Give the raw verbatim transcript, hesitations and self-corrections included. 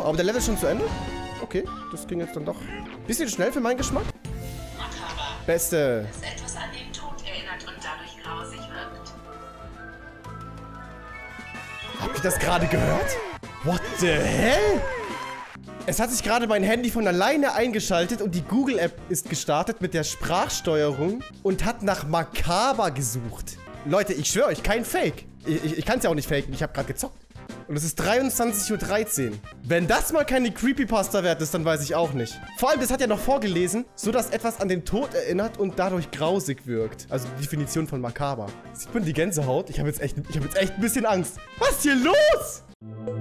aber der Level ist schon zu Ende? Okay, das ging jetzt dann doch bisschen schnell für meinen Geschmack. Makaber. Beste. Das etwas an den Tod erinnert und dadurch grausig wirkt. Habt ihr das gerade gehört? What the hell? Es hat sich gerade mein Handy von alleine eingeschaltet und die Google-App ist gestartet mit der Sprachsteuerung und hat nach Makaber gesucht. Leute, ich schwöre euch, kein Fake. Ich, ich, ich kann es ja auch nicht faken, ich habe gerade gezockt. Und es ist dreiundzwanzig Uhr dreizehn. Wenn das mal keine Creepypasta wert ist, dann weiß ich auch nicht. Vor allem, das hat ja noch vorgelesen, so dass etwas an den Tod erinnert und dadurch grausig wirkt. Also die Definition von Makaber. Sieht man die Gänsehaut? Ich habe jetzt echt, ich habe jetzt echt ein bisschen Angst. Was ist hier los?